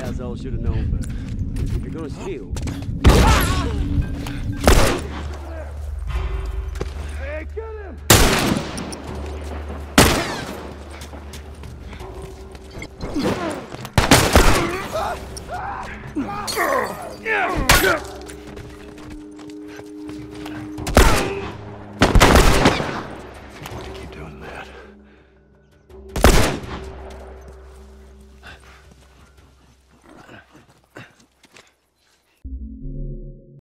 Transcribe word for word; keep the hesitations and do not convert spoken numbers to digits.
asshole should have known better. If you're gonna steal...